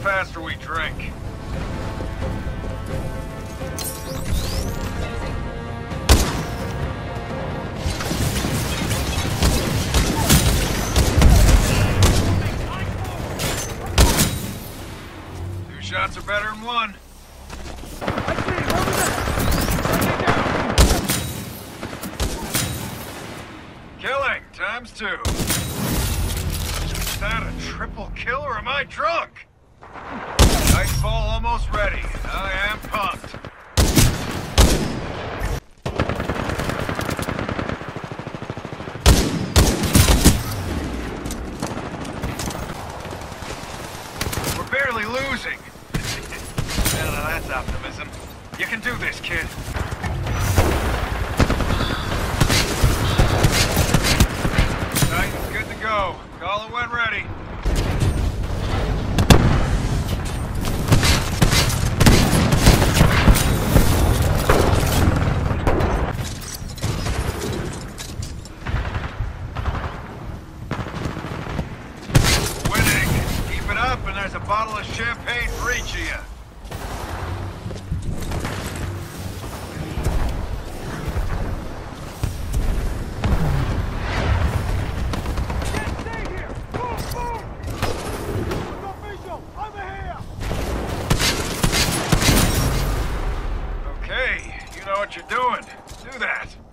faster we drink. Two shots are better than one. Killing times 2. Is that a triple kill or am I drunk? Nightfall almost ready. I am pumped. We're barely losing. Now that's optimism. You can do this, kid. Titan's good to go. Call it when ready. Winning. Keep it up and there's a bottle of champagne for each of you. Okay, you know what you're doing. Do that.